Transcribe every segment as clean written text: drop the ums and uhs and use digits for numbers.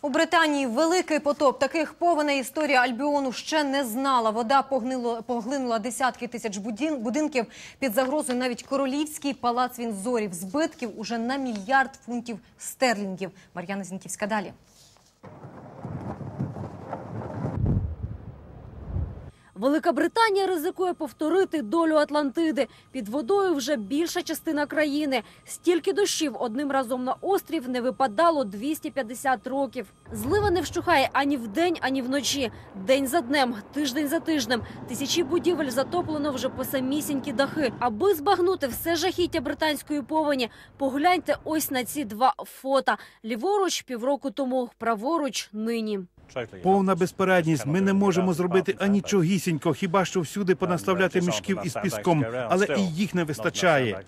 У Британії великий потоп. Таких повеней історія Альбіону ще не знала. Вода поглинула десятки тисяч будинків. Під загрозою навіть королівський палац Віндзорів. Збитків уже на мільярд фунтів стерлінгів. Мар'яна Зіньківська далі. Велика Британія ризикує повторити долю Атлантиди. Під водою вже більша частина країни. Стільки дощів одним разом на острів не випадало 250 років. Злива не вщухає ані вдень, ані вночі. День за днем, тиждень за тижнем. Тисячі будівель затоплено вже по самісінькі дахи. Аби збагнути все жахіття британської повені, погляньте ось на ці два фото. Ліворуч – півроку тому, праворуч – нині. Повна безпорадність. Ми не можемо зробити анічогісінько, хіба що всюди понаставляти мішків із піском, але і їх не вистачає.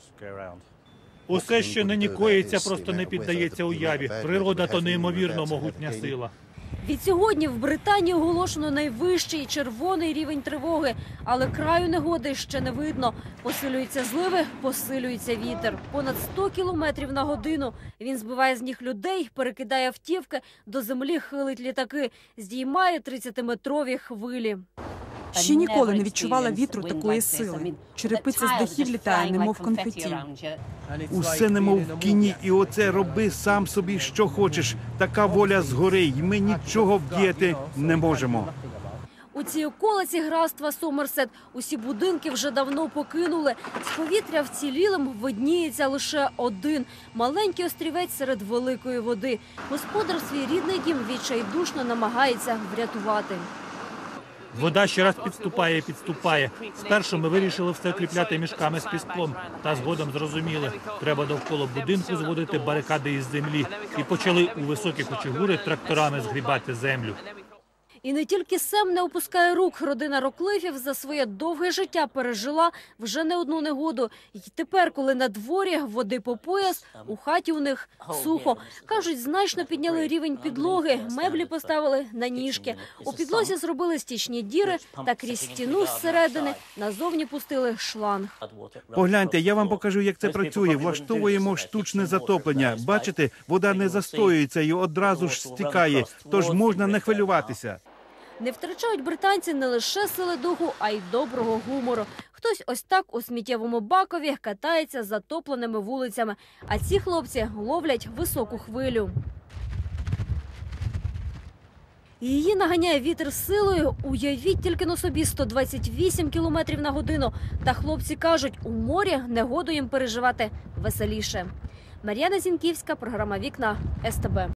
Усе, що нині коїться, просто не піддається уяві. Природа – то неймовірно могутня сила. Відсьогодні в Британії оголошено найвищий червоний рівень тривоги. Але краю негоди ще не видно. Посилюються зливи, посилюється вітер. Понад 100 кілометрів на годину. Він збиває з ніг людей, перекидає автівки, до землі хилить літаки. Здіймає 30-метрові хвилі. Ще ніколи не відчувала вітру такої сили. Черепиця з дахів літає, немов конфеті. Усе немов в кіні, і оце роби сам собі, що хочеш. Така воля згори, і ми нічого вдіяти не можемо. У цій околиці графства Сомерсет усі будинки вже давно покинули. З повітря вцілілим видніється лише один – маленький острівець серед великої води. Господар свій рідний дім відчайдушно намагається врятувати. Вода ще раз підступає і підступає. Спершу ми вирішили все укріпляти мішками з піском. Та згодом зрозуміли, треба довкола будинку зводити барикади із землі. І почали у високі кучугури тракторами згрібати землю. І не тільки Сем не опускає рук. Родина Роклифів за своє довге життя пережила вже не одну негоду. І тепер, коли на дворі води по пояс, у хаті у них сухо. Кажуть, значно підняли рівень підлоги, меблі поставили на ніжки. У підлозі зробили стічні діри та крізь стіну зсередини назовні пустили шланг. Погляньте, я вам покажу, як це працює. Влаштовуємо штучне затоплення. Бачите, вода не застоюється і одразу ж стікає, тож можна не хвилюватися. Не втрачають британці не лише сили духу, а й доброго гумору. Хтось ось так у сміттєвому бакові катається затопленими вулицями, а ці хлопці ловлять високу хвилю. Її наганяє вітер силою, уявіть тільки на собі, 128 кілометрів на годину. Та хлопці кажуть, у морі негоду їм переживати веселіше. Мар'яна Зіньківська, програма «Вікна», СТБ.